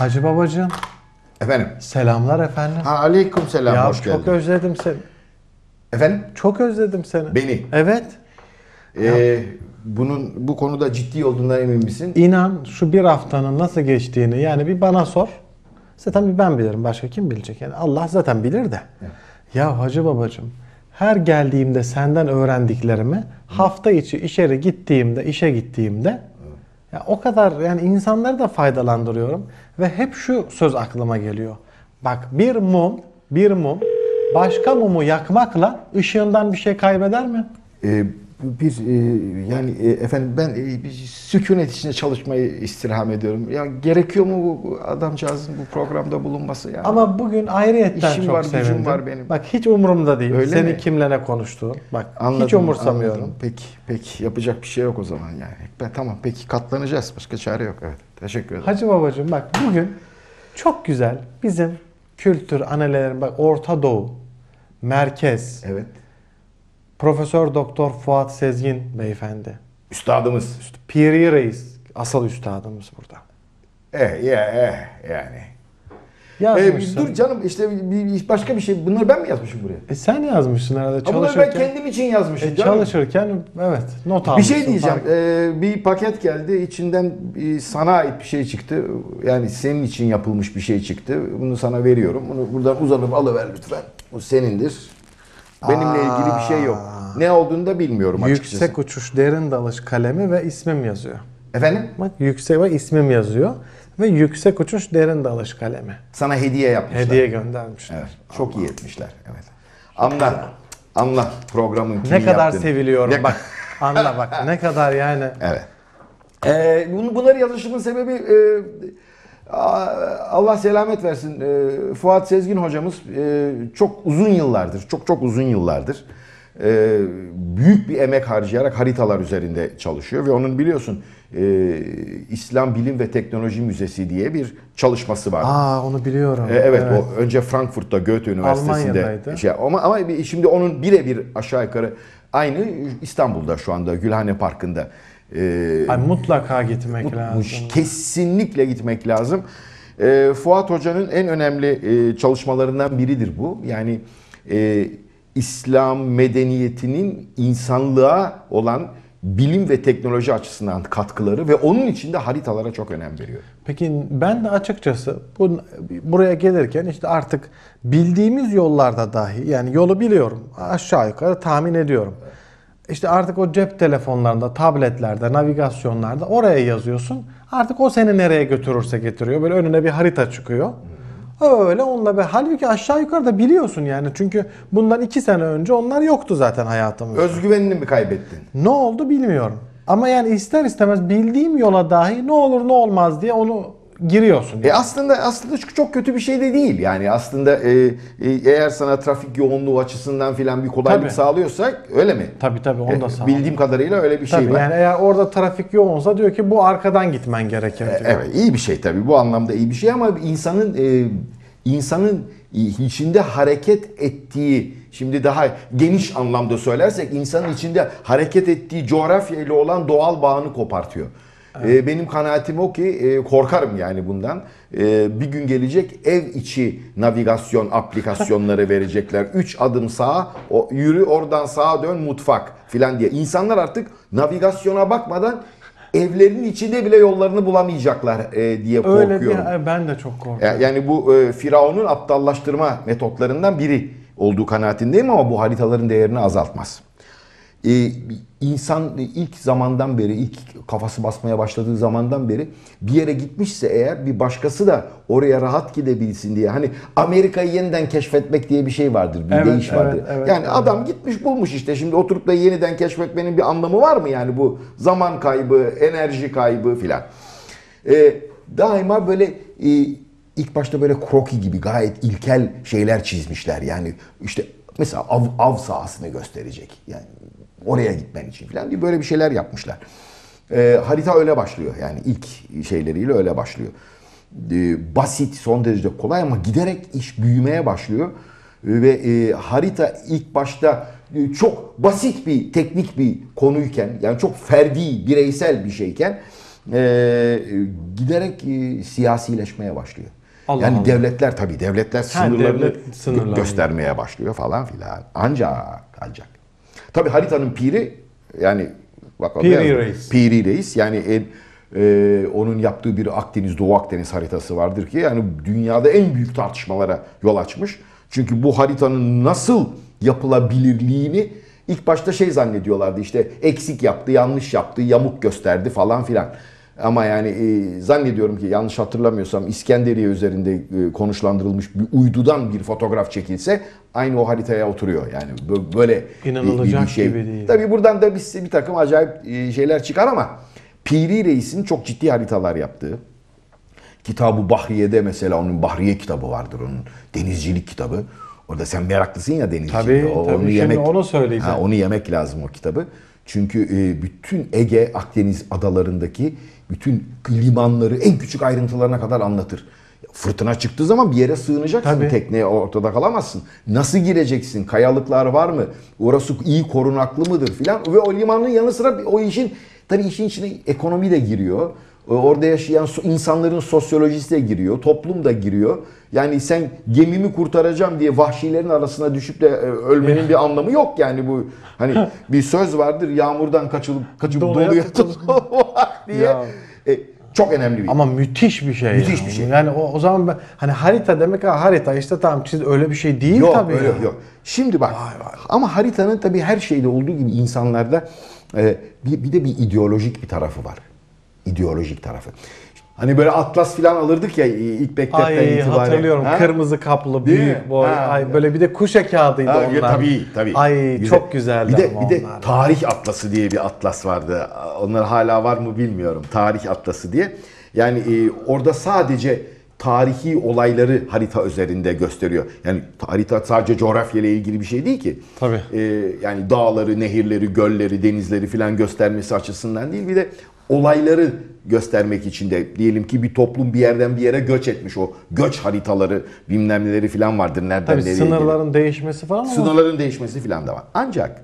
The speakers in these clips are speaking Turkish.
Hacı babacığım. Efendim? Selamlar efendim. Aleyküm selam, Ya hoş geldin. çok özledim seni. Efendim? Çok özledim seni. Beni? Evet. Bu konuda ciddi olduğundan emin misin? İnan şu bir haftanın nasıl geçtiğini yani bir bana sor. Zaten bir ben bilirim. Başka kim bilecek? Yani Allah zaten bilir de. Evet. Ya Hacı babacığım, her geldiğimde senden öğrendiklerimi hafta içi işe gittiğimde ya o kadar yani insanları da faydalandırıyorum ve hep şu söz aklıma geliyor. Bak bir mum başka mumu yakmakla ışığından bir şey kaybeder mi? Efendim ben bir sükunet içinde çalışmayı istirham ediyorum. Ya gerekiyor mu bu adamcağızın bu programda bulunması ya? Ama bugün ayrıyetten İşim çok var, gücüm sevindim. var benim. Bak hiç umurumda değil. Öyle Senin mi? kimle ne konuştuğun. Bak Anladım, hiç umursamıyorum. anladım. Peki yapacak bir şey yok o zaman yani. Tamam peki katlanacağız. Başka çare yok. Evet. Teşekkür ederim. Hacı babacığım bak bugün çok güzel bizim kültür annelerimiz bak Orta Doğu, Merkez, Evet. Profesör Doktor Fuat Sezgin beyefendi. Üstadımız. Piri Reis asıl üstadımız burada. Yani. Yazmışsın. Dur canım işte başka bir şey. Bunları ben mi yazmışım buraya? Sen yazmışsın herhalde Bunları ben kendim için yazmışım canım. Çalışırken evet not Bir almışsın. şey diyeceğim. Bir paket geldi. İçinden sana ait bir şey çıktı. Yani senin için yapılmış bir şey çıktı. Bunu sana veriyorum. Bunu buradan uzanıp alıver lütfen. Bu senindir. Benimle ilgili bir şey yok. Ne olduğunu da bilmiyorum açıkçası. Yüksek uçuş derin dalış kalemi ve ismim yazıyor. Efendim? Bak yüksek ve ismim yazıyor. Ve yüksek uçuş derin dalış kalemi. Sana hediye yapmışlar. Hediye göndermişler. Evet. Çok iyi etmişler. Evet. Anla programın kimi Ne kadar yaptığını. seviliyorum bak. Anla bak ne kadar yani. Evet. Bunları yazışımın sebebi Allah selamet versin. Fuat Sezgin hocamız çok uzun yıllardır büyük bir emek harcayarak haritalar üzerinde çalışıyor ve onun biliyorsun İslam Bilim ve Teknoloji Müzesi diye bir çalışması var. Onu biliyorum. Evet, o önce Frankfurt'ta Goethe Üniversitesi'nde Almanya'daydı. ama şimdi onun birebir aşağı yukarı aynı İstanbul'da şu anda Gülhane Parkı'nda. Mutlaka gitmek lazım. Kesinlikle gitmek lazım. Fuat Hoca'nın en önemli çalışmalarından biridir bu. Yani İslam medeniyetinin insanlığa olan bilim ve teknoloji açısından katkıları ve onun için de haritalara çok önem veriyor. Peki ben de açıkçası buraya gelirken işte artık bildiğimiz yollarda dahi yani yolu biliyorum. Aşağı yukarı tahmin ediyorum. İşte artık o cep telefonlarında, tabletlerde, navigasyonlarda oraya yazıyorsun. Artık o seni nereye götürürse getiriyor. Böyle önüne bir harita çıkıyor. Öyle onunla halbuki aşağı yukarıda biliyorsun yani. Çünkü bundan 2 sene önce onlar yoktu zaten hayatımızda. Özgüvenini mi kaybettin? Ne oldu bilmiyorum. Ama yani ister istemez bildiğim yola dahi ne olur ne olmaz diye onu giriyorsun. Yani. Aslında çok kötü bir şey de değil. Yani aslında eğer sana trafik yoğunluğu açısından filan bir kolaylık sağlıyorsak öyle mi? Tabii onu da sağ. Bildiğim kadarıyla öyle bir şey var. Yani eğer orada trafik yoğunsa diyor ki bu arkadan gitmen gerekir diyor. Evet, iyi bir şey tabii. Bu anlamda iyi bir şey ama insanın içinde hareket ettiği, şimdi daha geniş anlamda söylersek insanın içinde hareket ettiği coğrafya ile olan doğal bağını kopartıyor. Evet. Benim kanaatim o ki korkarım yani bundan. Bir gün gelecek ev içi navigasyon aplikasyonları verecekler. 3 adım sağa, yürü oradan sağa dön mutfak filan diye. İnsanlar artık navigasyona bakmadan evlerinin içinde bile yollarını bulamayacaklar diye korkuyorum. Ben de çok korkuyorum. Yani bu Firavun'un aptallaştırma metotlarından biri olduğu kanaatindeyim ama bu haritaların değerini azaltmaz. İnsan ilk zamandan beri, ilk kafası basmaya başladığı zamandan beri bir yere gitmişse eğer bir başkası da oraya rahat gidebilsin diye. Hani Amerika'yı yeniden keşfetmek diye bir şey vardır, bir deyiş vardır. Yani adam gitmiş bulmuş işte, şimdi oturup da yeniden keşfetmenin bir anlamı var mı yani, bu zaman kaybı, enerji kaybı filan. Daima böyle ilk başta böyle kroki gibi gayet ilkel şeyler çizmişler. Yani işte mesela av sahasını gösterecek. Yani oraya gitmen için falan diye böyle bir şeyler yapmışlar. Harita öyle başlıyor. Yani ilk şeyleriyle öyle başlıyor. Basit, son derece kolay ama giderek iş büyümeye başlıyor. Ve harita ilk başta çok basit bir teknik bir konuyken, yani çok ferdi, bireysel bir şeyken giderek siyasileşmeye başlıyor. Allah Yani Allah. devletler tabii devletler sınırlarını devlet sınırlarını göstermeye başlıyor falan filan. Ancak. Tabii haritanın piri yani bakalım. Piri Reis. Piri Reis yani onun yaptığı bir Doğu Akdeniz haritası vardır ki yani dünyada en büyük tartışmalara yol açmış. Çünkü bu haritanın nasıl yapılabilirliğini ilk başta zannediyorlardı, işte eksik yaptı, yanlış yaptı, yamuk gösterdi falan filan. Ama yani zannediyorum ki yanlış hatırlamıyorsam İskenderiye üzerinde konuşlandırılmış bir uydudan bir fotoğraf çekilse aynı o haritaya oturuyor. Yani böyle İnanılacak bir şey. gibi değil. Tabii buradan da bir takım acayip şeyler çıkar ama Piri Reis'in çok ciddi haritalar yaptığı, Kitab-ı Bahriye'de mesela onun Bahriye kitabı vardır, onun denizcilik kitabı. Orada sen meraklısın ya denizciliğe. Tabii şimdi onu söyleyeceğim. Onu yemek lazım o kitabı. Çünkü bütün Ege, Akdeniz adalarındaki bütün limanları en küçük ayrıntılarına kadar anlatır. Fırtına çıktığı zaman bir yere sığınacaksın. Tabii. Tekneye ortada kalamazsın. Nasıl gireceksin? Kayalıklar var mı? Orası iyi korunaklı mıdır filan. Ve o limanın yanı sıra o işin içine ekonomi de giriyor. Orada yaşayan insanların sosyolojisi de giriyor. Toplum da giriyor. Yani sen gemimi kurtaracağım diye vahşilerin arasına düşüp de ölmenin bir anlamı yok yani bu. Hani bir söz vardır, yağmurdan kaçıp doluya tutulmak diye. Ya. Çok önemli bir. Ama müthiş bir şey. Müthiş yani. bir şey. Yani o zaman ben hani harita demek harita işte tamam çiz öyle bir şey değil Yok, tabii. öyle ya. yok. Şimdi bak ama haritanın tabii her şeyde olduğu gibi insanlarda bir de bir ideolojik bir tarafı var. İdeolojik tarafı. Hani böyle atlas falan alırdık ya ilk mektepten itibaren. Hatırlıyorum. Ha? Kırmızı kaplı Değil mi? büyük boy. Ha. Böyle bir de kuşa kağıdıydı onlar. Tabii. Ay çok güzeldi Bir ama de onlar. tarih atlası diye bir atlas vardı. Onlar hala var mı bilmiyorum. Tarih atlası diye. Yani orada sadece tarihi olayları harita üzerinde gösteriyor. Yani harita sadece coğrafyayla ilgili bir şey değil ki. Tabii. Yani dağları, nehirleri, gölleri, denizleri filan göstermesi açısından değil. Bir de olayları göstermek için de diyelim ki bir toplum bir yerden bir yere göç etmiş. O göç haritaları bilmem neleri filan vardır. Nereden Tabii nereye sınırların değişmesi falan ama sınırların değişmesi filan da var. Ancak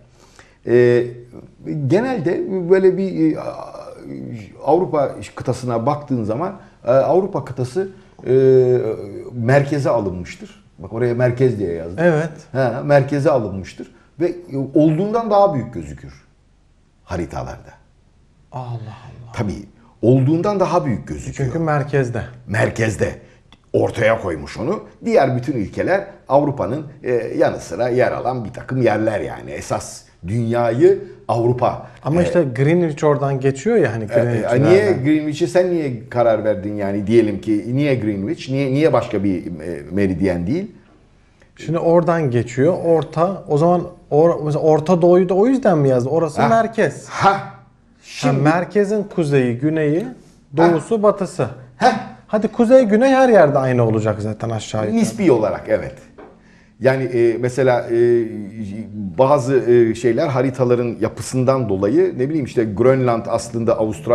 genelde böyle bir Avrupa kıtasına baktığın zaman Avrupa kıtası merkeze alınmıştır. Bak oraya merkez diye yazdım. evet. Merkeze alınmıştır ve olduğundan daha büyük gözükür haritalarda. Allah Allah. Tabii olduğundan daha büyük gözüküyor. Çünkü merkezde. Merkezde ortaya koymuş onu. Diğer bütün ülkeler Avrupa'nın yanı sıra yer alan bir takım yerler yani. Esas dünyayı Avrupa. Ama işte Greenwich oradan geçiyor ya hani Greenwich. Niye Greenwich'e sen niye karar verdin yani diyelim ki niye Greenwich? Niye başka bir meridyen değil? Şimdi oradan geçiyor. O zaman mesela Orta Doğu'yu da o yüzden mi yazdı? Orası merkez. Şimdi Merkezin kuzeyi, güneyi, doğusu, batısı. heh, Hadi kuzey, güney her yerde aynı olacak zaten aşağı yukarı. nispi olarak evet. Yani mesela bazı şeyler haritaların yapısından dolayı ne bileyim işte Grönland aslında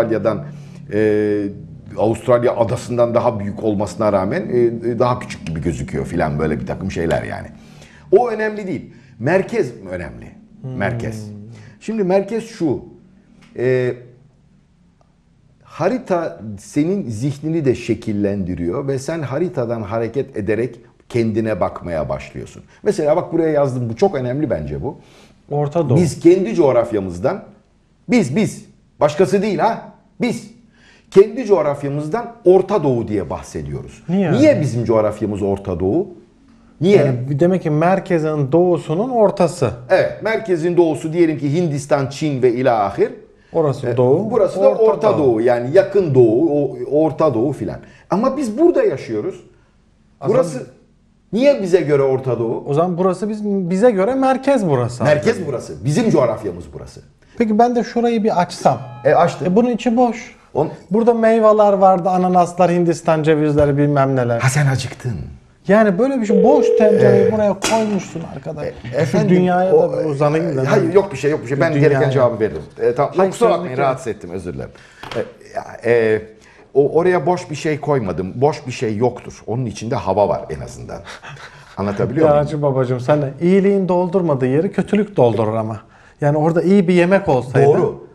Avustralya adasından daha büyük olmasına rağmen daha küçük gibi gözüküyor filan böyle bir takım şeyler yani. O önemli değil. Merkez önemli. Merkez. Şimdi merkez şu. Harita senin zihnini de şekillendiriyor ve sen haritadan hareket ederek kendine bakmaya başlıyorsun. Mesela bak buraya yazdım. Bu çok önemli bence bu. Orta Doğu. Biz kendi coğrafyamızdan biz başkası değil biz kendi coğrafyamızdan Orta Doğu diye bahsediyoruz. Niye bizim coğrafyamız Orta Doğu? Niye? Yani demek ki merkezin doğusunun ortası. Evet, merkezin doğusu diyelim ki Hindistan, Çin ve ilahir. Orası doğu. Burası da Orta Doğu. Yani yakın doğu, Orta Doğu filan. Ama biz burada yaşıyoruz. Burası niye bize göre Orta Doğu? O zaman burası bize göre merkez burası. Merkez burası. Bizim coğrafyamız burası. Peki ben de şurayı bir açsam. Açtım. Bunun içi boş. Burada meyveler vardı, ananaslar, Hindistan cevizleri bilmem neler. Sen acıktın. Yani böyle bir şey boş tencereyi buraya koymuşsun arkadaş. Şu dünyaya da bir uzanayım da. Hayır yok bir şey. Ben gereken cevabı veririm. Tamam. Kusura bakmayın sözlük rahatsız ettim özür dilerim. Oraya boş bir şey koymadım. Boş bir şey yoktur. Onun içinde hava var en azından. Anlatabiliyor muyum? Hacı babacığım sen de iyiliğin doldurmadığı yeri kötülük doldurur ama. Yani orada iyi bir yemek olsaydı. Doğru.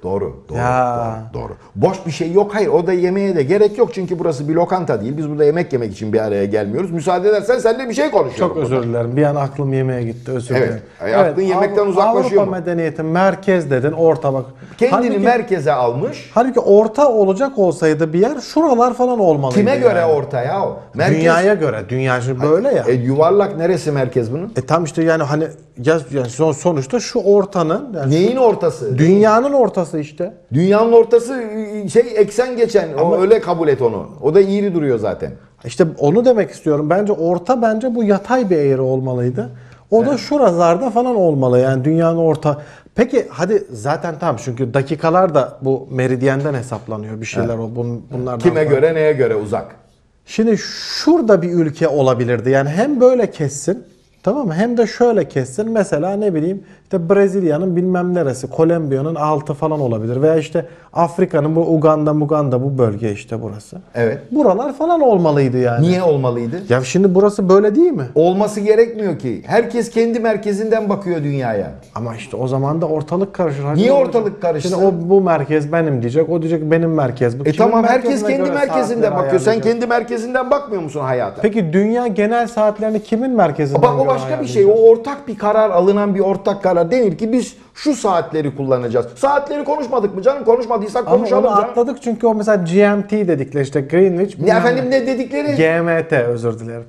Doğru, Ya. doğru. Boş bir şey yok. Hayır, o da yemeğe de gerek yok. Çünkü burası bir lokanta değil. Biz burada yemek yemek için bir araya gelmiyoruz. Müsaade edersen seninle bir şey konuşuyorum. Çok özür dilerim. Bir an aklım yemeğe gitti. Özür Evet. dilerim. Aklın yemekten uzaklaşıyor Avrupa mu? medeniyeti merkez dedin. Orta bak. Kendini Halbuki- merkeze almış. Halbuki orta olacak olsaydı bir yer şuralar falan olmalıydı. Kime göre yani. ortaya o? Merkez, Dünyaya göre. Dünya şimdi böyle ya. yuvarlak neresi merkez bunun? Tam işte yani hani yani sonuçta şu ortanın yani Neyin ortası? dünyanın ortası işte. Dünyanın ortası eksen geçen. Öyle kabul et onu. O da iğri duruyor zaten. İşte onu demek istiyorum. Bence bence bu yatay bir eğri olmalıydı. O da şuralarda falan olmalı yani dünyanın orta. Peki hadi zaten tamam çünkü dakikalar da bu meridyenden hesaplanıyor bir şeyler o bunlardan. Kime falan. göre neye göre uzak? Şimdi şurada bir ülke olabilirdi. Yani hem böyle kessin, tamam mı? Hem de şöyle kessin. Mesela ne bileyim işte Brezilya'nın bilmem neresi, Kolombiya'nın altı falan olabilir. Veya işte Afrika'nın bu Uganda bu bölge işte burası. Evet. Buralar falan olmalıydı yani. Niye olmalıydı? Ya şimdi burası böyle değil mi? Olması gerekmiyor ki. Herkes kendi merkezinden bakıyor dünyaya. Ama işte o zaman da ortalık karışır. Hacı Niye hocam. ortalık karışsın? Şimdi bu merkez benim diyecek, o diyecek benim merkez. Bu kimin Tamam, herkes merkezine kendi göre merkezinden saatleri bakıyor. Sen ayarlayacak? kendi merkezinden bakmıyor musun hayata? Peki dünya genel saatlerini kimin merkezinden Bak, o göre başka bir şey. ayarlayacak? O ortak bir karar, alınan bir ortak karar. Denir ki biz şu saatleri kullanacağız. Saatleri konuşmadık mı canım? Konuşmadıysak Ama konuşalım onu canım. atladık çünkü o mesela GMT dedikleri işte Greenwich. Ya bilmem efendim ne dedikleri? GMT özür dilerim.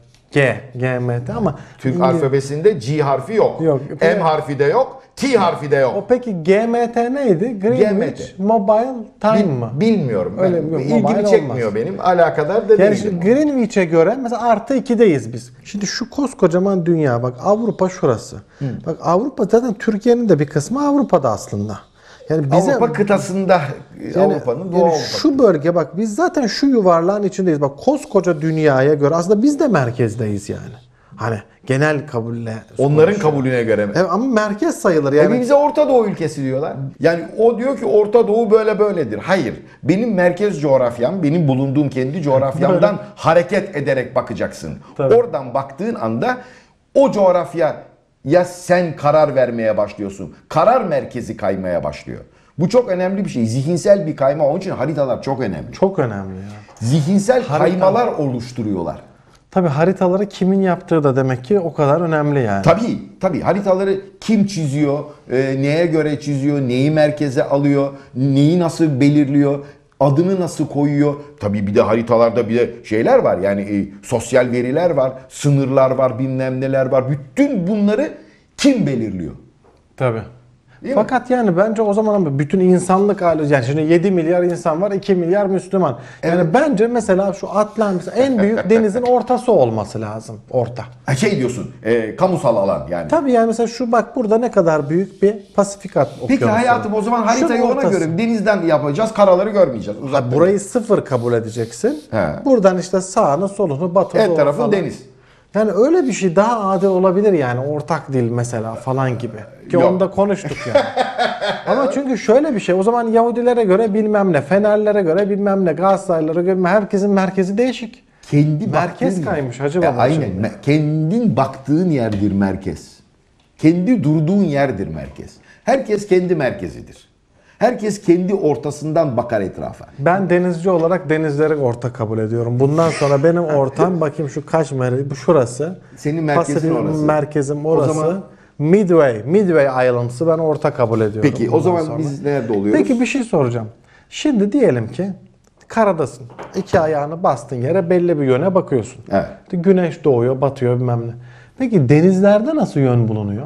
GMT ama Türk alfabesinde G harfi yok. Yok. M harfi de yok. T harfi de yok. o peki GMT neydi? Greenwich Mobile Time mı? Bilmiyorum. Öyle mi? İlgimi Mobile çekmiyor olmaz. benim. Alakadar da Yani değilim. şimdi Greenwich'e göre mesela artı 2'deyiz biz. Şimdi şu koskocaman dünya bak Avrupa şurası. Bak Avrupa zaten Türkiye'nin de bir kısmı Avrupa'da aslında. Yani bize Avrupa kıtasında Avrupa'nın doğu Avrupa. şu bölge bak biz zaten şu yuvarlağın içindeyiz. Bak koskoca dünyaya göre aslında biz de merkezdeyiz yani. Hani genel kabulle. Onların kabulüne göre mi? Evet, ama merkez sayılır yani. Bize Orta Doğu ülkesi diyorlar. Yani o diyor ki Orta Doğu böyle böyledir. Hayır. Benim merkez coğrafyam, benim bulunduğum kendi coğrafyamdan hareket ederek bakacaksın. Tabii. Oradan baktığın anda o coğrafya ya sen karar vermeye başlıyorsun. Karar merkezi kaymaya başlıyor. Bu çok önemli bir şey. Zihinsel bir kayma. Onun için haritalar çok önemli. Çok önemli ya. Zihinsel kaymalar oluşturuyorlar. Tabii haritaları kimin yaptığı da demek ki o kadar önemli yani. Tabii haritaları kim çiziyor, neye göre çiziyor, neyi merkeze alıyor, neyi nasıl belirliyor, adını nasıl koyuyor. Tabii bir de haritalarda bir de şeyler var yani sosyal veriler var, sınırlar var, bilmem neler var. Bütün bunları kim belirliyor? Tabii. Değil mi? Fakat yani bence o zaman bütün insanlık hali yani şimdi 7 milyar insan var 2 milyar Müslüman. Yani bence mesela şu Atlantis en büyük denizin ortası olması lazım. Orta. Şey diyorsun, kamusal alan yani. Tabii yani mesela şu bak burada ne kadar büyük bir Pasifik okyanusu. Peki hayatım o zaman haritayı Şunun ona ortası. göre denizden yapacağız, karaları görmeyeceğiz. Uzakta. Burayı sıfır kabul edeceksin. He. Buradan işte sağını solunu batı Her doğu tarafın falan. deniz. Yani öyle bir şey daha adil olabilir yani ortak dil mesela falan gibi. Ki Yok. onu da konuştuk yani. Ama çünkü şöyle bir şey o zaman Yahudilere göre bilmem ne, Fenerlere göre bilmem ne, Galatasaraylara göre herkesin merkezi değişik. Kendi Merkez baktığın kaymış yer. Hacı Baba Aynen. şimdi. Kendin baktığın yerdir merkez. Kendi durduğun yerdir merkez. Herkes kendi merkezidir. Herkes kendi ortasından bakar etrafa. Ben denizci olarak denizleri ortak kabul ediyorum. Bundan sonra benim ortam bakayım şu kaç bu şurası. Senin merkezin Pasifik'in orası. merkezim orası. zaman- Midway Islands'ı ben ortak kabul ediyorum. Peki o bundan zaman sonra. biz nerede oluyoruz? Peki bir şey soracağım. Şimdi diyelim ki karadasın. İki ayağını bastın yere belli bir yöne bakıyorsun. Evet. İşte güneş doğuyor, batıyor bilmem ne. Peki denizlerde nasıl yön bulunuyor?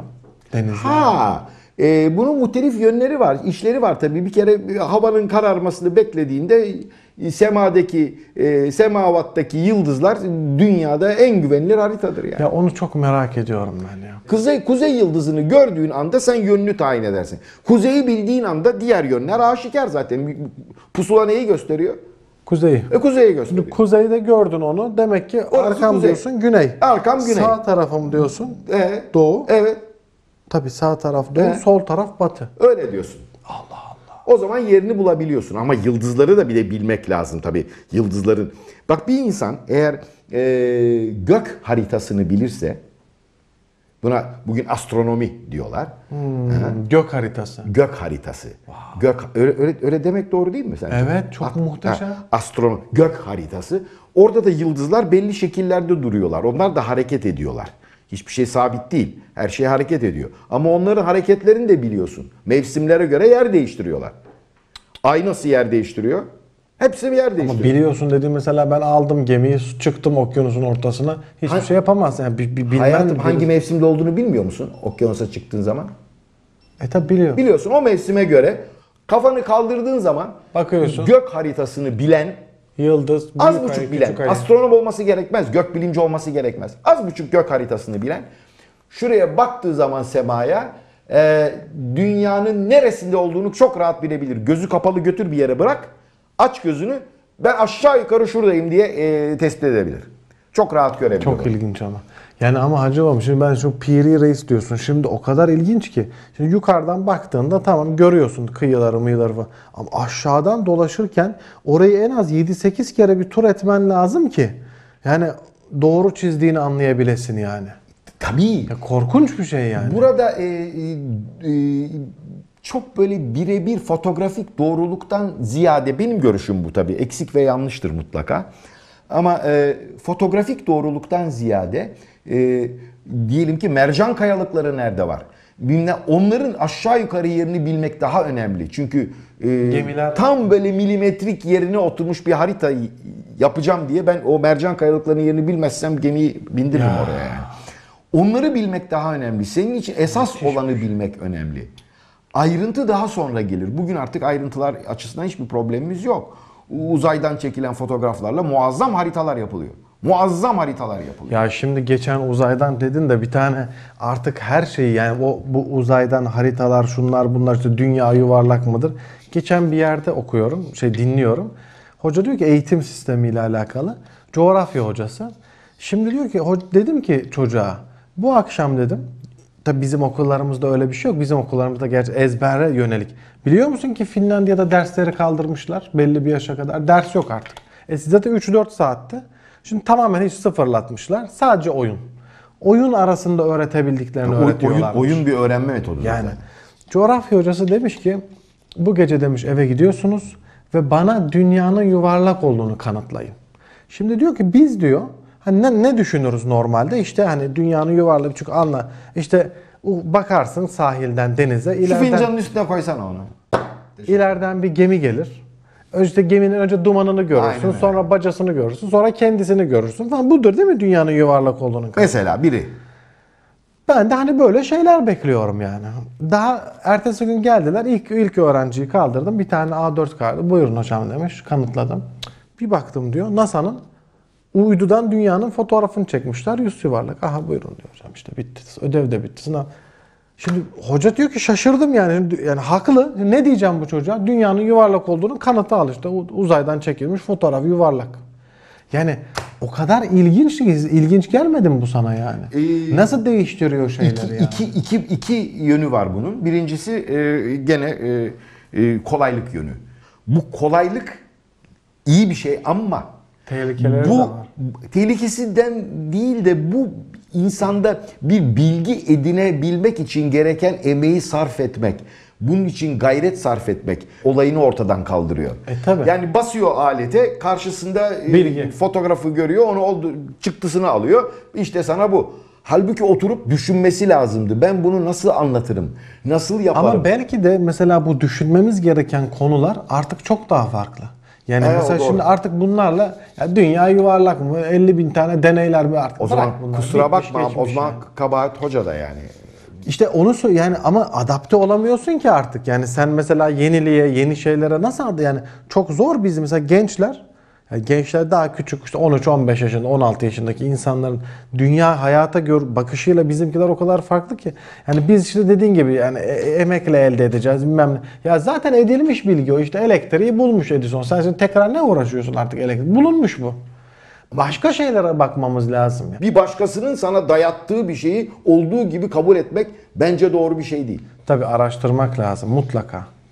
Bunun muhtelif yönleri var, işleri var tabii. Bir kere havanın kararmasını beklediğinde semadaki, semavattaki yıldızlar dünyada en güvenilir haritadır yani. Ya onu çok merak ediyorum ben ya. Kuzey yıldızını gördüğün anda sen yönünü tayin edersin. Kuzeyi bildiğin anda diğer yönler aşikar zaten. Pusula neyi gösteriyor? Kuzeyi. Kuzeyi gösteriyor. Kuzeyde gördün onu. Demek ki Orası arkam kuzey. diyorsun güney. Arkam güney. Sağ tarafım diyorsun Evet. doğu. Evet. Tabii sağ taraf doğu, Evet. sol taraf batı. Öyle diyorsun. Allah Allah. O zaman yerini bulabiliyorsun ama yıldızları da bir de bilmek lazım tabii. Yıldızların. Bak bir insan eğer gök haritasını bilirse Buna bugün astronomi diyorlar. Gök haritası. Gök haritası. Gök öyle demek doğru değil mi sence? Evet, çok muhteşem. Gök haritası. Orada da yıldızlar belli şekillerde duruyorlar. Onlar da hareket ediyorlar. Hiçbir şey sabit değil. Her şey hareket ediyor. Ama onların hareketlerini de biliyorsun. Mevsimlere göre yer değiştiriyorlar. Ay nasıl yer değiştiriyor? Hepsi bir yer Ama değiştiriyor. biliyorsun dedi mesela ben aldım gemiyi çıktım okyanusun ortasına. Hiçbir şey yapamazsın. Yani bilmem Hayatım hangi mevsimde olduğunu bilmiyor musun? Okyanusa çıktığın zaman. tabi biliyorum. Biliyorsun o mevsime göre kafanı kaldırdığın zaman Bakıyorsun. gök haritasını bilen, Yıldız, az büyük buçuk ay, bilen, küçük ay. astronom olması gerekmez, gök bilimci olması gerekmez. Az buçuk gök haritasını bilen, şuraya baktığı zaman semaya dünyanın neresinde olduğunu çok rahat bilebilir. Gözü kapalı götür bir yere bırak, aç gözünü, ben aşağı yukarı şuradayım diye tespit edebilir. Çok rahat görebilir. Çok ilginç ama. Yani ama Hacı babam şimdi ben şu Piri Reis diyorsun. Şimdi o kadar ilginç ki. Şimdi yukarıdan baktığında tamam görüyorsun kıyıları mıyıları falan. Ama aşağıdan dolaşırken orayı en az 7-8 kere bir tur etmen lazım ki. Yani doğru çizdiğini anlayabilesin yani. Tabii. Ya korkunç bir şey yani. Burada çok böyle birebir fotoğrafik doğruluktan ziyade benim görüşüm bu tabii eksik ve yanlıştır mutlaka. Ama fotoğrafik doğruluktan ziyade diyelim ki mercan kayalıkları nerede var? Onların aşağı yukarı yerini bilmek daha önemli. Çünkü Gemiler... tam böyle milimetrik yerine oturmuş bir harita yapacağım diye ben o mercan kayalıklarının yerini bilmezsem gemiyi bindiririm oraya yani. Onları bilmek daha önemli. Senin için esas olanı bilmek önemli. Ayrıntı daha sonra gelir. Bugün artık ayrıntılar açısından hiçbir problemimiz yok. Uzaydan çekilen fotoğraflarla muazzam haritalar yapılıyor. Muazzam haritalar yapılıyor. Ya şimdi geçen uzaydan dedin de bir tane artık her şeyi yani bu uzaydan haritalar şunlar bunlar işte dünya yuvarlak mıdır? Geçen bir yerde okuyorum, dinliyorum. Hoca diyor ki eğitim sistemiyle alakalı. Coğrafya hocası. Şimdi diyor ki dedim ki çocuğa bu akşam dedim. Tabii bizim okullarımızda öyle bir şey yok. Bizim okullarımızda gerçi ezbere yönelik. Biliyor musun ki Finlandiya'da dersleri kaldırmışlar belli bir yaşa kadar. Ders yok artık. Zaten 3-4 saatte. Şimdi tamamen hiç sıfırlatmışlar. Sadece oyun. Oyun arasında öğretebildiklerini öğretiyorlar. Oyun bir öğrenme metodu. Yani zaten. coğrafya hocası demiş ki bu gece demiş eve gidiyorsunuz ve bana dünyanın yuvarlak olduğunu kanıtlayın. Şimdi diyor ki biz diyor hani ne düşünürüz normalde işte hani dünyanın yuvarlak çünkü anla işte bakarsın sahilden denize Şu fincanın üstüne koysana onu. İleriden bir gemi gelir. İşte geminin önce dumanını görürsün, sonra bacasını görürsün, sonra kendisini görürsün falan. Budur değil mi dünyanın yuvarlak olduğunu? Mesela biri. Ben de hani böyle şeyler bekliyorum yani. Daha ertesi gün geldiler. İlk öğrenciyi kaldırdım. Bir tane A4 kağıdı. Buyurun hocam demiş. Kanıtladım. Bir baktım diyor. NASA'nın uydudan dünyanın fotoğrafını çekmişler. Yüz yuvarlak. Aha buyurun diyor hocam. İşte bitti. Ödev de bitti. Sınav. Şimdi hoca diyor ki şaşırdım yani. Yani haklı. Ne diyeceğim bu çocuğa? Dünyanın yuvarlak olduğunu kanıtı al işte. Uzaydan çekilmiş fotoğraf yuvarlak. Yani o kadar ilginç gelmedi mi bu sana yani? Nasıl değiştiriyor şeyleri ya? İki yönü var bunun. Birincisi gene kolaylık yönü. Bu kolaylık iyi bir şey ama tehlikeleri de var. Tehlikesinden değil de bu insanda bir bilgi edinebilmek için gereken emeği sarf etmek. Bunun için gayret sarf etmek olayını ortadan kaldırıyor. Tabii. Yani basıyor alete, karşısında bilgi. Fotoğrafı görüyor, onu çıktısını alıyor. İşte sana bu. Halbuki oturup düşünmesi lazımdı. Ben bunu nasıl anlatırım? Nasıl yaparım? Ama belki de mesela bu düşünmemiz gereken konular artık çok daha farklı. Yani mesela şimdi artık bunlarla ya dünya yuvarlak mı? 50.000 tane deneyler mi artık? O zaman kusura bakma, o zaman kabahat hoca da yani. İşte onu yani ama adapte olamıyorsun ki artık. Yani sen mesela yeniliğe, yeni şeylere nasıl yani çok zor bizim mesela gençler. Yani gençler daha küçük işte 13-15 yaşında, 16 yaşındaki insanların dünya hayata bakışıyla bizimkiler o kadar farklı ki. Yani biz işte dediğin gibi yani emekle elde edeceğiz bilmem ne. Ya zaten edilmiş bilgi o işte elektriği bulmuş Edison. Sen şimdi tekrar ne uğraşıyorsun artık elektrik? Bulunmuş bu. Başka şeylere bakmamız lazım. Yani. Bir başkasının sana dayattığı bir şeyi olduğu gibi kabul etmek bence doğru bir şey değil. Tabii araştırmak lazım mutlaka.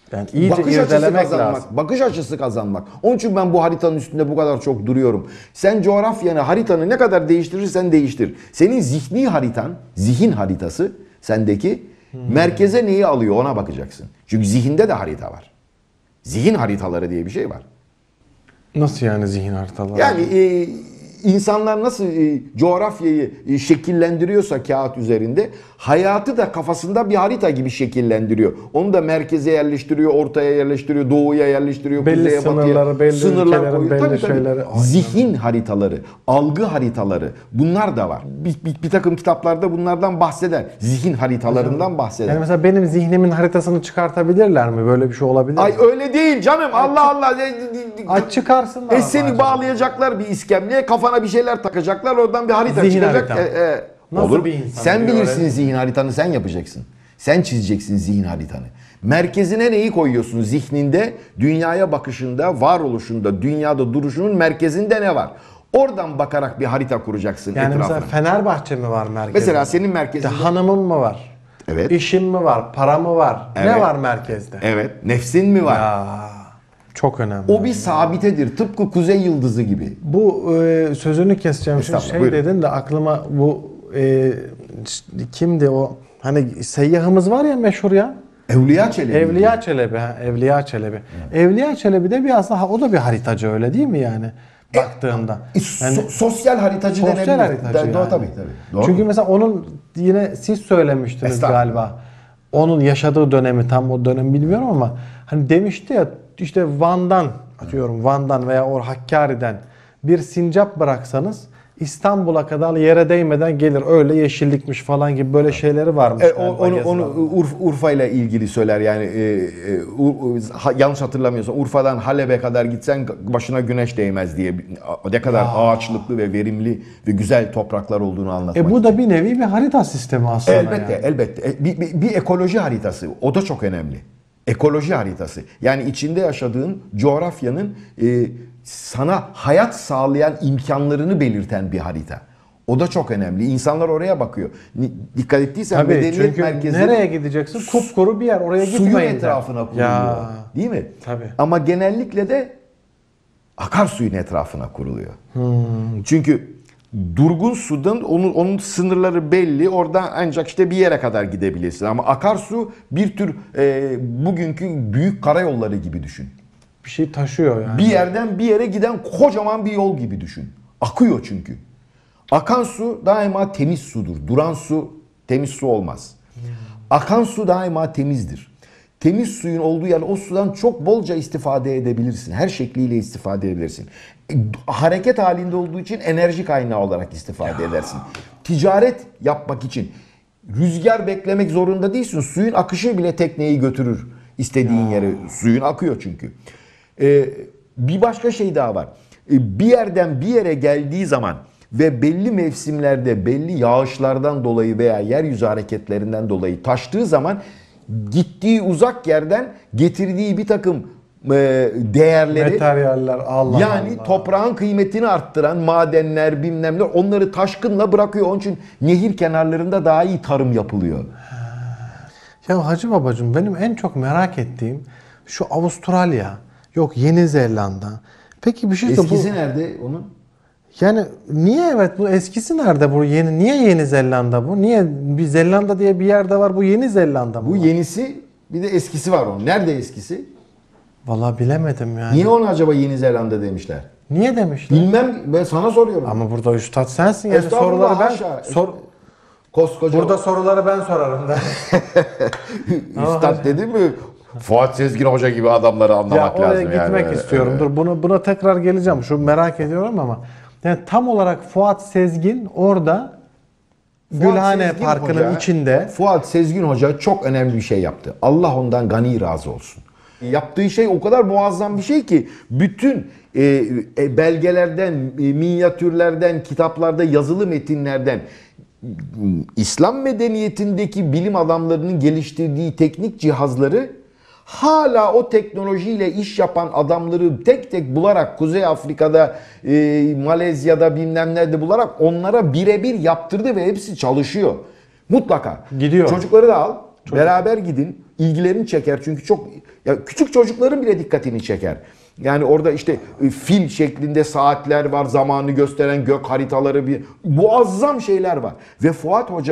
Yani iyice bakış açısı irdelemek kazanmak, lazım. bakış açısı kazanmak. Onun için ben bu haritanın üstünde bu kadar çok duruyorum. Sen coğrafyanı, haritanı ne kadar değiştirirsen değiştir. Senin zihni haritan, zihin haritası sendeki merkeze neyi alıyor ona bakacaksın. Çünkü zihinde de harita var. Zihin haritaları diye bir şey var. Nasıl yani zihin haritaları? Yani insanlar nasıl coğrafyayı şekillendiriyorsa kağıt üzerinde hayatı da kafasında bir harita gibi şekillendiriyor. Onu da merkeze yerleştiriyor, ortaya yerleştiriyor, doğuya yerleştiriyor, belli kuzeye, sınırları, batıya. belli Sınırlar ülkelerin koyuyor. belli Tabii, tabii. şeyleri. Aynen. Zihin haritaları, algı haritaları bunlar da var. Bir takım kitaplarda bunlardan bahseder. Zihin haritalarından bahseder. Yani mesela benim zihnimin haritasını çıkartabilirler mi? Böyle bir şey olabilir mi? Ay öyle değil canım. Allah Allah. Ay çıkarsınlar. ama Seni acaba. bağlayacaklar bir iskemleye, kafana bir şeyler takacaklar, oradan bir harita Zihin çıkacak. harita. Nasıl Olur. bir insan Sen diyor, bilirsin öyle? zihin haritanı, sen yapacaksın. Sen çizeceksin zihin haritanı. Merkezine neyi koyuyorsun zihninde, dünyaya bakışında, varoluşunda, dünyada duruşunun merkezinde ne var? Oradan bakarak bir harita kuracaksın Yani etrafına. mesela Fenerbahçe mi var merkezde? Mesela senin merkezinde... İşte hanımım mı var? Evet. İşim mi var? Para mı var? Ne Evet. var merkezde? Evet. Nefsin mi var? Ya, çok önemli. O bir sabitedir. Tıpkı kuzey yıldızı gibi. Bu sözünü keseceğim. Şimdi Estağfurullah, şey buyurun. dedin de aklıma bu kimdi o? Hani seyyahımız var ya meşhur ya. Evliya Çelebi. Evliya Çelebi. Ha, Evliya Çelebi. Evliya Çelebi de bir aslında o da bir haritacı öyle değil mi yani? Baktığında. Yani Sosyal haritacı sosyal denebilir. haritacı yani. Tabii. Doğru. Çünkü mesela onun yine siz söylemiştiniz Estağfurullah. galiba. Onun yaşadığı dönemi tam o dönem bilmiyorum ama hani demişti ya işte Van'dan veya o Hakkari'den bir sincap bıraksanız İstanbul'a kadar yere değmeden gelir. Öyle yeşillikmiş falan gibi böyle şeyleri varmış. Onu Urfa ile ilgili söyler yani yanlış hatırlamıyorsam Urfa'dan Halep'e kadar gitsen başına güneş değmez diye ne kadar ağaçlıklı ve verimli ve güzel topraklar olduğunu anlatmak. bu da bir nevi bir harita sistemi aslında. Elbette, yani. elbette. Bir ekoloji haritası. O da çok önemli. Ekoloji haritası. Yani içinde yaşadığın coğrafyanın sana hayat sağlayan imkanlarını belirten bir harita. O da çok önemli. İnsanlar oraya bakıyor. Dikkat ettiysen Tabii medeniyet çünkü merkezi nereye gideceksin? Kupkuru bir yer. Oraya gitmeyin. suyun de. etrafına kuruluyor. Ya. Değil mi? Tabii. Ama genellikle de akarsuyun etrafına kuruluyor. Çünkü durgun sudan onun sınırları belli. Oradan ancak işte bir yere kadar gidebilirsin. Ama akarsu bir tür bugünkü büyük karayolları gibi düşün. Bir şey taşıyor yani. Bir yerden bir yere giden kocaman bir yol gibi düşün. Akıyor çünkü. Akan su daima temiz sudur. Duran su temiz su olmaz. Akan su daima temizdir. Temiz suyun olduğu yer o sudan çok bolca istifade edebilirsin. Her şekliyle istifade edebilirsin. Hareket halinde olduğu için enerji kaynağı olarak istifade edersin. Ticaret yapmak için rüzgar beklemek zorunda değilsin. Suyun akışı bile tekneyi götürür istediğin yere. Suyun akıyor çünkü. Bir başka şey daha var. Bir yerden bir yere geldiği zaman ve belli mevsimlerde belli yağışlardan dolayı veya yeryüzü hareketlerinden dolayı taştığı zaman gittiği uzak yerden getirdiği bir takım değerleri, Materyaller Allah yani Allah. toprağın kıymetini arttıran madenler bilmem neler onları taşkınla bırakıyor. Onun için nehir kenarlarında daha iyi tarım yapılıyor. Ya Hacı babacığım benim en çok merak ettiğim şu Avustralya, yok Yeni Zelanda. Peki bir şey de Eskisi nerede onun? yani niye evet bu eskisi nerede bu niye Yeni Zelanda bu? Niye bir Zelanda diye bir yerde var bu Yeni Zelanda mı? Bu var? yenisi bir de eskisi var onun. Nerede eskisi? Vallahi bilemedim yani. Niye ona acaba Yeni Zelanda demişler? Niye demişler? Bilmem, ben sana soruyorum. Ama burada üstad sensin yani Estağfurullah, soruları ben haşa. Koskoca burada soruları ben sorarım da. üstad dedi mi? Fuat Sezgin Hoca gibi adamları Ya anlamak oraya lazım. gitmek yani. istiyorum. Dur buna tekrar geleceğim. Şu merak ediyorum ama yani tam olarak Fuat Sezgin orada Gülhane Sezgin Parkı'nın Hoca, içinde. Fuat Sezgin Hoca çok önemli bir şey yaptı. Allah ondan gani razı olsun. Yaptığı şey o kadar muazzam bir şey ki bütün belgelerden, minyatürlerden, kitaplarda yazılı metinlerden İslam medeniyetindeki bilim adamlarının geliştirdiği teknik cihazları hala o teknolojiyle iş yapan adamları tek tek bularak Kuzey Afrika'da, Malezya'da bilmem nerede bularak onlara birebir yaptırdı ve hepsi çalışıyor. Mutlaka. Gidiyor. Çocukları da al. Beraber gidin. ilgilerini çeker. Çünkü çok ya küçük çocukların bile dikkatini çeker. Yani orada işte fil şeklinde saatler var, zamanı gösteren gök haritaları, bir muazzam şeyler var. Ve Fuat Hoca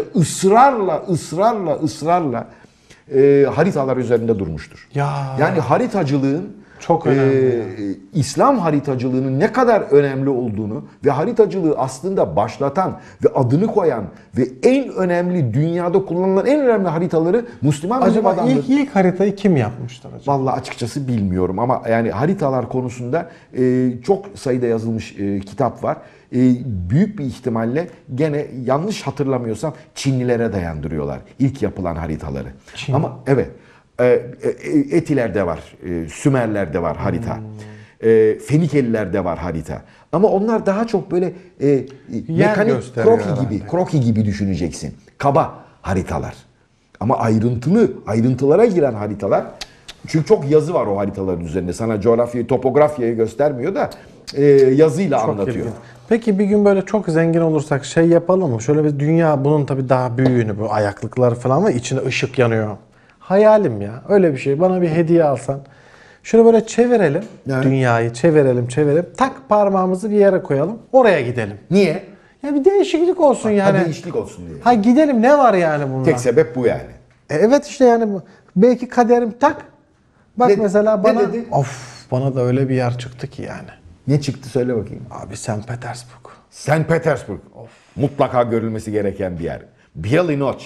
ısrarla haritalar üzerinde durmuştur. Ya. Yani haritacılığın Çok önemli. İslam haritacılığının ne kadar önemli olduğunu ve haritacılığı aslında başlatan ve adını koyan ve en önemli dünyada kullanılan en önemli haritaları Müslüman bilim Acaba adamları. ilk haritayı kim yapmıştır acaba? Vallahi açıkçası bilmiyorum ama yani haritalar konusunda çok sayıda yazılmış kitap var. Büyük bir ihtimalle gene yanlış hatırlamıyorsam Çinlilere dayandırıyorlar ilk yapılan haritaları. Çin. Ama evet. Etilerde var, Sümerlerde var harita. Fenikeliler var harita. Ama onlar daha çok böyle mekanik gösteriyor kroki gibi düşüneceksin. Kaba haritalar. Ama ayrıntılara giren haritalar. Çünkü çok yazı var o haritaların üzerinde. Sana coğrafyayı, topografyayı göstermiyor da yazıyla Çok anlatıyor. ilginç. Peki bir gün böyle çok zengin olursak şey yapalım mı? Şöyle bir dünya, bunun tabii daha büyüğünü, bu ayaklıklar falan var, içinde ışık yanıyor. Hayalim ya. Öyle bir şey. Bana bir hediye alsan. Şöyle böyle çevirelim. Evet. Dünyayı çevirelim. Tak parmağımızı bir yere koyalım. Oraya gidelim. Niye? Ya bir değişiklik olsun yani. Değişiklik olsun diye. Ha gidelim, ne var yani bunda? Tek sebep bu yani. Evet işte yani belki kaderim tak. Bak Ne- mesela ne bana dedi? bana da öyle bir yer çıktı ki yani. Ne çıktı söyle bakayım. Abi St. Petersburg. St. Petersburg. Mutlaka görülmesi gereken bir yer. Bialy Noc.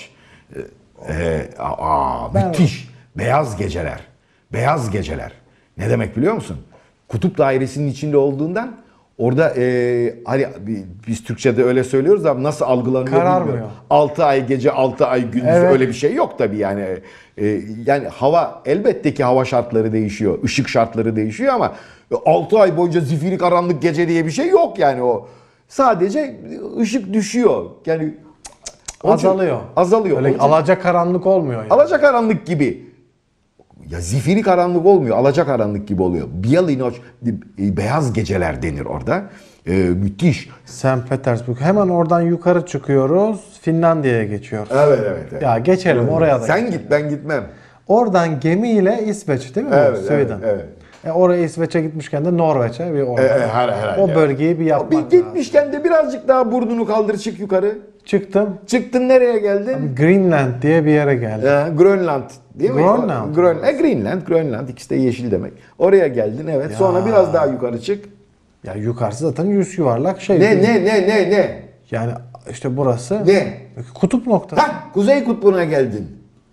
Müthiş. Beyaz geceler. Beyaz geceler. Ne demek biliyor musun? Kutup dairesinin içinde olduğundan orada hani biz Türkçe'de öyle söylüyoruz ama nasıl algılanıyor Kararmıyor. bilmiyorum. 6 ay gece 6 ay gündüz Evet. öyle bir şey yok tabii yani. Yani hava elbette ki hava şartları değişiyor. Işık şartları değişiyor ama 6 ay boyunca zifiri karanlık gece diye bir şey yok yani o. Sadece ışık düşüyor. Yani Azalıyor. Azalıyor. Öyle Onun için alacakaranlık olmuyor yani. alacakaranlık gibi. Ya zifiri karanlık olmuyor. Alacakaranlık gibi oluyor. Bialy Noc, beyaz geceler denir orada. Müthiş. St. Petersburg. Hemen oradan yukarı çıkıyoruz. Finlandiya'ya geçiyoruz. Evet. Ya geçelim oraya da. Sen git ben gitmem. Oradan gemiyle İsveç değil mi? Evet, Sweden. evet. Oraya İsveç'e gitmişken de Norveç'e bir orada. herhalde. O bölgeyi bir yapmak Bir lazım. gitmişken de birazcık daha burnunu kaldır çık yukarı. Çıktım. Çıktın nereye geldin? Greenland diye bir yere geldim. Grönland değil mi? Grönland. Grönland ikisi de yeşil demek. Oraya geldin evet. Sonra biraz daha yukarı çık. Ya yukarısı zaten yüz yuvarlak şey. Ne? Yani işte burası. Ne? Kutup noktası. Kuzey Kutbu'na geldin.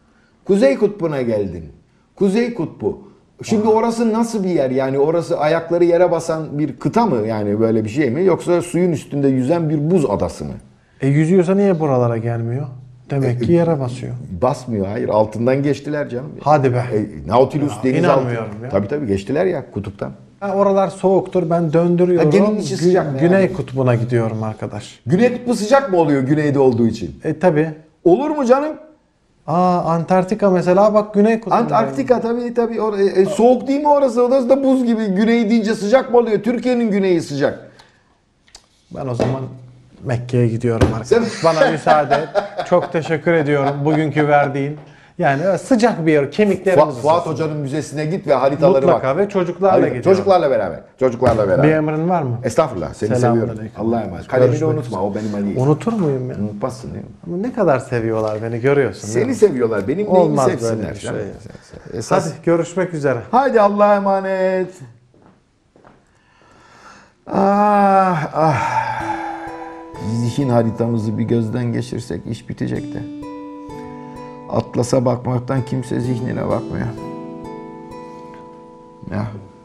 Kuzey Kutbu. Şimdi orası nasıl bir yer? Yani orası ayakları yere basan bir kıta mı? Yani böyle bir şey mi? Yoksa suyun üstünde yüzen bir buz adası mı? Yüzüyorsa niye buralara gelmiyor? Demek ki yere basıyor. Basmıyor hayır. Altından geçtiler canım. Hadi be. Nautilus Ya, denizaltı. inanmıyorum ya. Tabii geçtiler ya kutuptan. Oralar soğuktur. Ben döndürüyorum. Ha, geminin içi sıcak mı Güney yani? kutbuna gidiyorum arkadaş. Güney kutbu sıcak mı oluyor güneyde olduğu için? Tabi. Olur mu canım? Antarktika mesela bak Güney kutbu. Antarktika tabii. Soğuk değil mi orası? Orası da buz gibi. Güney deyince sıcak mı oluyor? Türkiye'nin güneyi sıcak. Ben o zaman Mekke'ye gidiyorum arkadaş. Bana müsaade et. Çok teşekkür ediyorum bugünkü verdiğin. Yani sıcak bir yer. Kemiklerimiz Fuat ısınsın. Hoca'nın müzesine git ve haritalara Mutlaka bak. ve çocuklarla gidiyorum. Çocuklarla beraber. Bir emrin var mı? Estağfurullah. Seni Selamun seviyorum. aleyküm. Allah'a emanet. Kalemini Görüşmek unutma. O benim Ali. Unutur muyum ya? Unutmazsın değil mi? Ama ne kadar seviyorlar beni görüyorsun. değil Seni mi? seviyorlar. Benim neyimi Olmaz böyle sevsinler. bir şey. Esas. Hadi görüşmek üzere. Haydi Allah'a emanet. Zihin haritamızı bir gözden geçirsek iş bitecekti. Atlasa bakmaktan kimse zihnine bakmıyor. Ya.